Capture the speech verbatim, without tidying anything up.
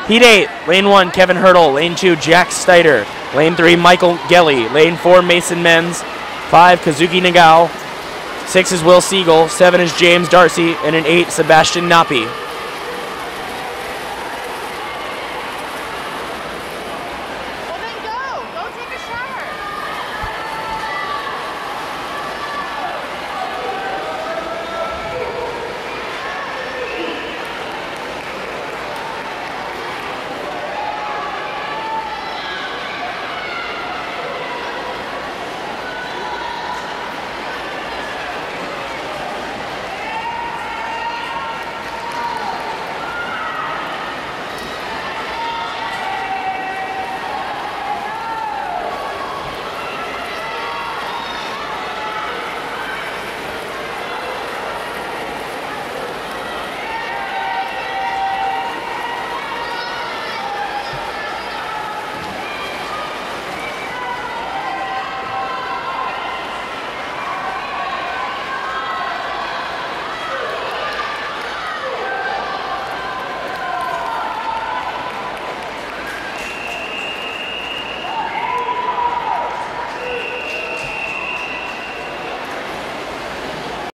Heat eight, lane one, Kevin Hurdle. Lane two, Jack Steiter. Lane three, Michael Gelly. Lane four, Mason Menz. Five, Kazuki Nagao. Six is Will Siegel. Seven is James Darcy. And an eight, Sebastian Nappi.